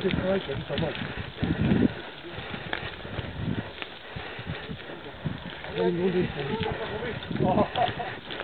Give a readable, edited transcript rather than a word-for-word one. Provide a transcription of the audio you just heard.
c'est pareil, ça dit pas mal. Ah, ils m'ont dit, ça.